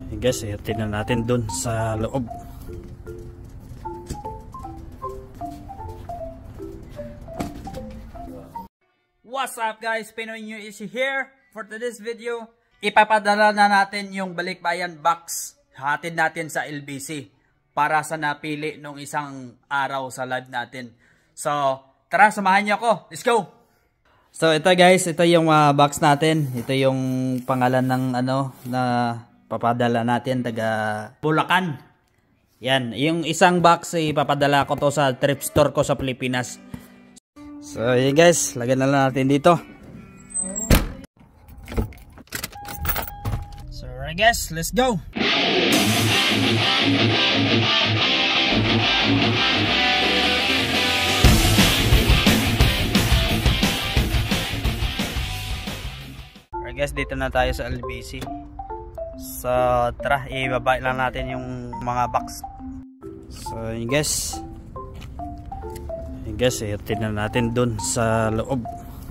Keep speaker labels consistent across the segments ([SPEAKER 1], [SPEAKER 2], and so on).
[SPEAKER 1] Guys, tingnan natin dun sa loob. What's up guys, Pinoy New is here. For today's video, ipapadala na natin yung balikbayan box. Hatid natin sa LBC para sa napili nung isang araw sa live natin. So, tara, samahan niyo ako. Let's go! So, ito guys, ito yung box natin. Ito yung pangalan ng na papadala natin, taga Bulacan. Yan, yung isang box ipapadala ko to sa thrift store ko sa Pilipinas. So, yun guys, lagyan na lang natin dito. So, alright guys, let's go! Alright guys, dito na tayo sa LBC. So, tara, ibaba lang natin yung mga box. So, yun guys. Yun guys, tingnan natin dun sa loob.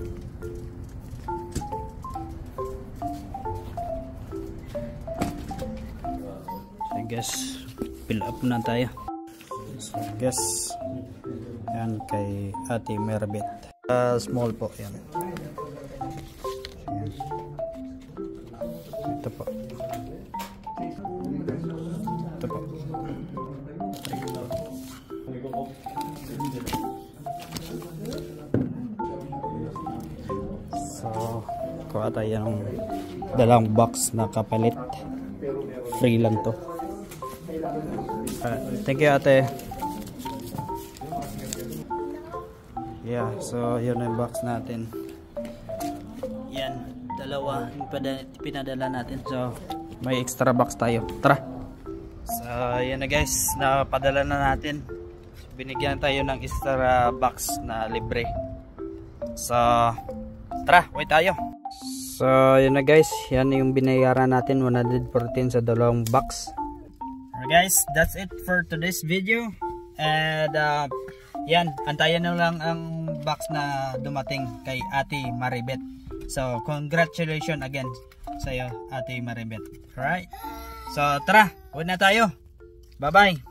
[SPEAKER 1] So, guys, fill up na tayo. So, guys, yan kay Ate Maribeth. Small po, yan. Yan. Ito po. Ito po. So, kuha tayo ng dalawang box na kapalit. Free lang to. Thank you ate. Yeah, so yun yung box natin. Yan, dalawa yung pinadala natin. So, may extra box tayo. Tara! So, yan na guys, napadala na natin. Binigyan tayo ng extra box na libre. So, tara, wait tayo. So, yun na guys, yan yung binayaran natin, 114 sa dalawang box. Alright guys, that's it for today's video. And, yan, antayan na lang ang box na dumating kay Ate Maribeth. So, congratulations again sa iyo, Ate Maribeth. Alright? So, tara, wait na tayo. Bye-bye.